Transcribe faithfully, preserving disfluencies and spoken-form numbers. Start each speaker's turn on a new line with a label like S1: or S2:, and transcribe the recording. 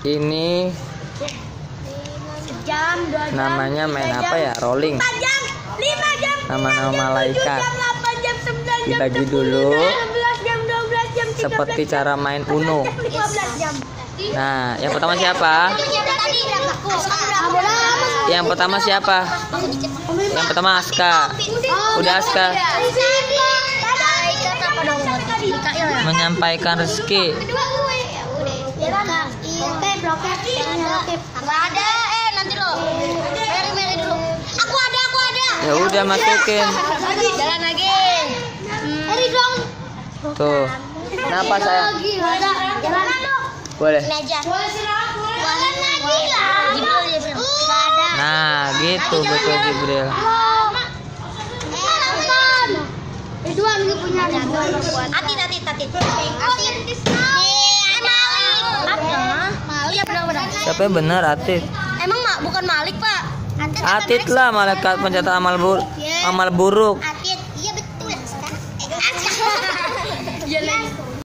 S1: Ini
S2: jam, dua jam,
S1: namanya main
S2: jam,
S1: apa ya? Rolling.
S2: empat jam, lima jam,
S1: Nama-nama malaikat.
S2: jam, delapan jam, sembilan jam,
S1: Dibagi
S2: sepuluh
S1: dulu.
S2: jam, sebelas jam, dua belas jam, tiga belas
S1: Seperti
S2: jam,
S1: cara main Uno.
S2: lima belas jam.
S1: Nah, yang pertama siapa? Yang pertama siapa? Yang pertama Aska. Udah Aska. Menyampaikan rezeki.
S2: Ada, eh nanti lo. Meri Meri dulu. Aku ada, aku ada.
S1: Ya udah masukin.
S2: Jalan lagi. Meri dong.
S1: Tuh. Kenapa sayang?
S2: Jalan dong.
S1: Boleh.
S2: Meja. Jalan lagi lah. Jibril dia bilang. Enggak ada.
S1: Nah, gitu betul Jibril.
S2: Ridwan gue punya Ridwan. Atit, atit, atit. Atit. Nih, Malik. Malik ya benar-benar.
S1: Siapa yang benar Atit?
S2: Emang mak bukan Malik, Pak.
S1: Atit lah malaikat pencatat amal bur amal buruk.
S2: Atit. Iya betul. Iya lagi.